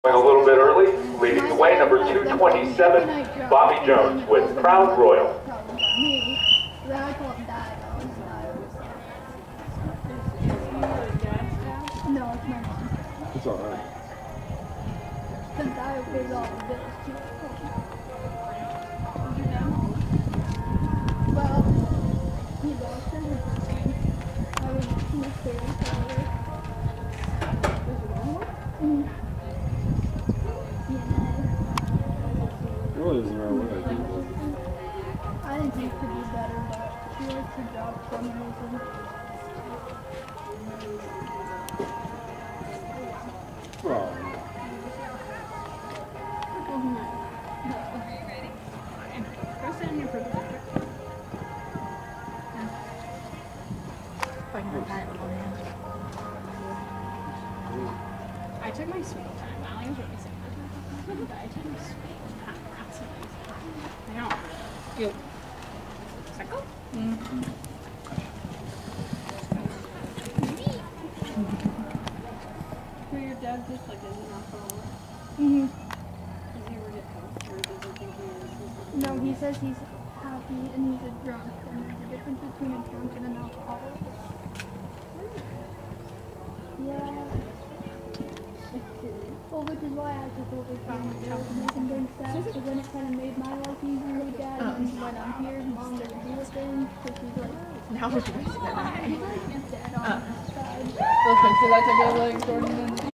A little bit early, leading the way, number 227, Bobby Jones with Proud Royal. No, it's my mom. It's alright. Since I paid all the bills too. Well, he lost everything. I was very sorry. It really doesn't matter what I do. I think he could be better, but she likes her job for some reason. Oh. Go sit in your privilege. I took my sweet time. Allie was really sick. I took my sweet time. I know. You. Psycho? So your dad just like isn't alcoholic? Mm-hmm. Does he ever get help? Or does he think he is? No, he says he's happy and he's a drunk, and there's a difference between a drunk and an alcoholic. Yeah. Well, which is why I took over from making things sad, so then it kind of made my life easier with Dad, and when I'm here, Mom doesn't do a thing, so she's like, Now we're just Dad on his side. Listen, so that's a good like Jordan and